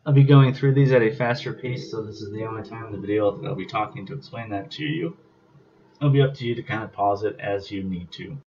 I'll be going through these at a faster pace, so this is the only time in the video that I'll be talking to explain that to you. It'll be up to you to kind of pause it as you need to.